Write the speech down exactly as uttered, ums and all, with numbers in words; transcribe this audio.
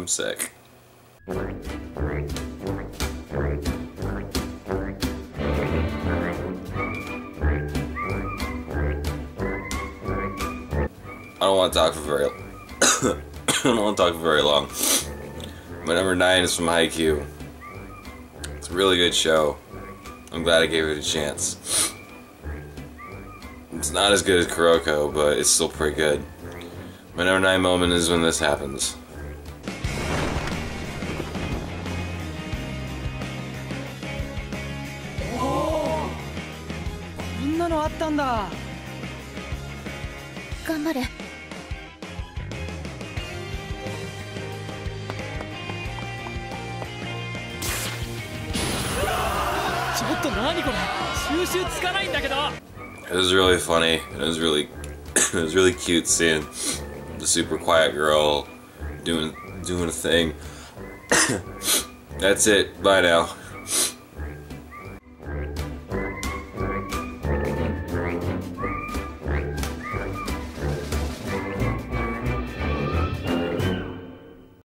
sick. I don't want to talk for very I don't want to talk for very long. My number nine is from Haikyu. It's a really good show. I'm glad I gave it a chance. It's not as good as Kuroko, but it's still pretty good. My number nine moment is when this happens. Oh! こんなのあったんだ。 頑張れ。 ちょっと何これ？収集つかないんだけど。 It was really funny. It was really, it was really cute seeing the super quiet girl doing doing a thing. That's it. Bye now.